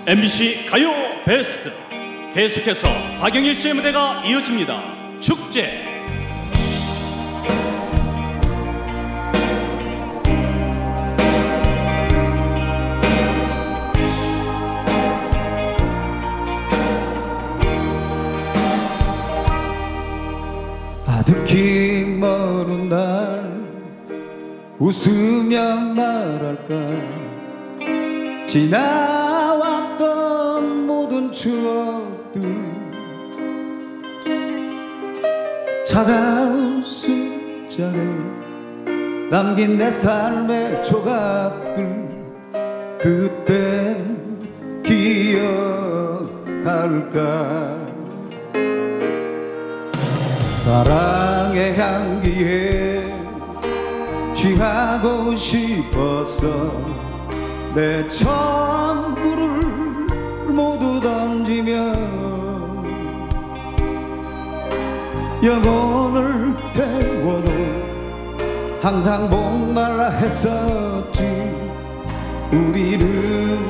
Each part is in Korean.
MBC 가요 베스트 계속해서 박영일 씨의 무대가 이어집니다. 축제. 아득히 먼 날 웃으며 말할까 지나왔던 모든 추억들 차가운 술잔에 남긴 내 삶의 조각들 그땐 기억할까 사랑의 향기에 취하고 싶었어 내 전부를 모두 던지며 영혼을 태워도 항상 목말라 했었지 우리는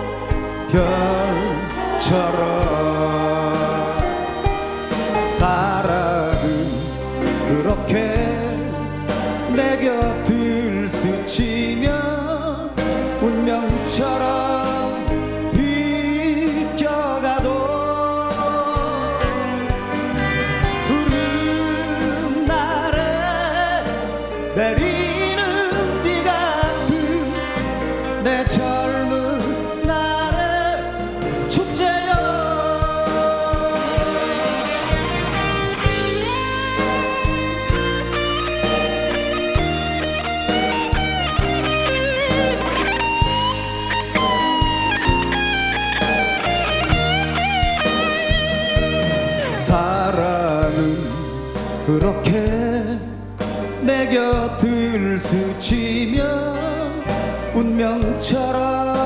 별처럼 사랑은 그렇게 내 곁을 스치며 운명처럼 비껴가도 푸른 날에 내리는 비 같은 내 젊은 날의 축제여 사랑은 그렇게 내 곁을 스치며 운명처럼